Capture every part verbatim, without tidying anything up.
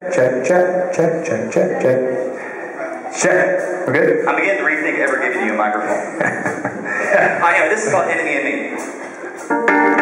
Check, check, check, check, check, check. Check. We're good? I'm beginning to rethink ever giving you a microphone. uh, anyway, this is called Enemy and Me.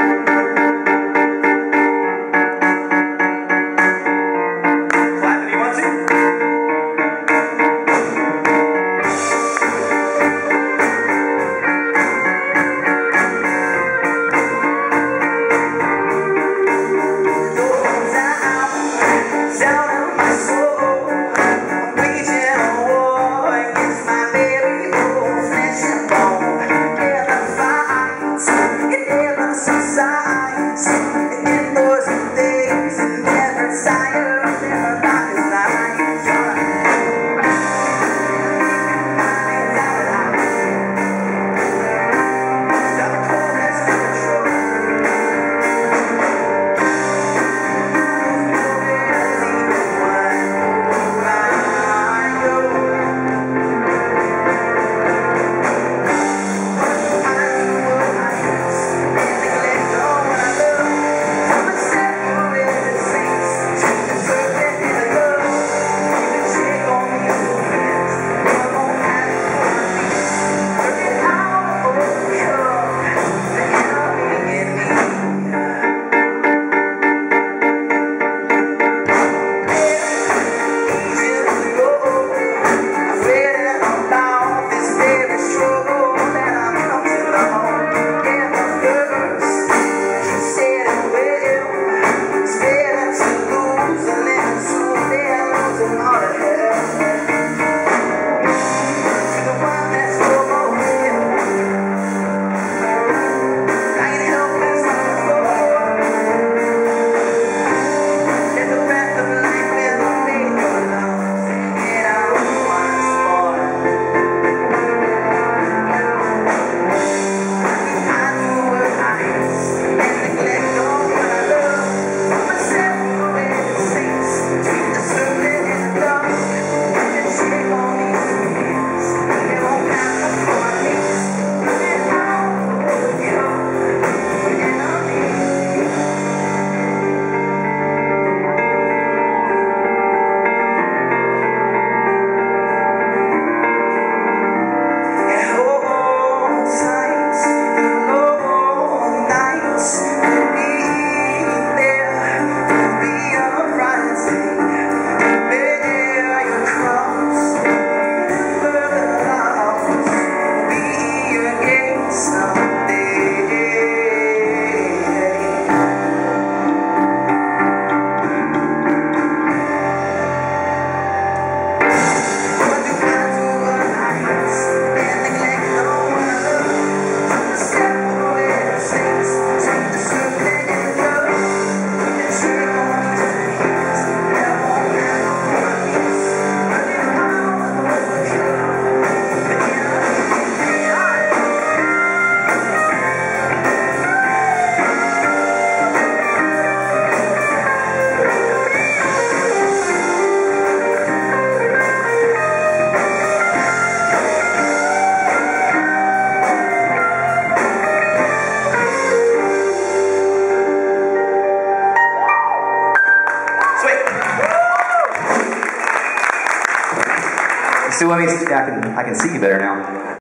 See what I mean? Yeah, I can, I can see you better now.